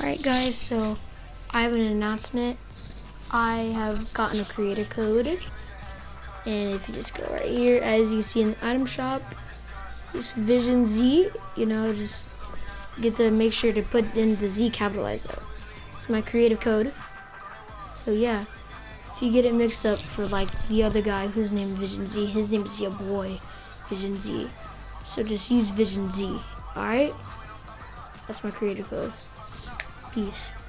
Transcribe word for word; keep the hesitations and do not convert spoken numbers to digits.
Alright guys, so I have an announcement. I have gotten a creator code, and if you just go right here, as you see in the item shop, this Vision Z, you know, just get to make sure to put in the Z capitalized though. It's my creative code. So yeah, if you get it mixed up for like the other guy whose name is Vision Z, his name is your boy Vision Z. So just use Vision Z. Alright? That's my creative code. Peace.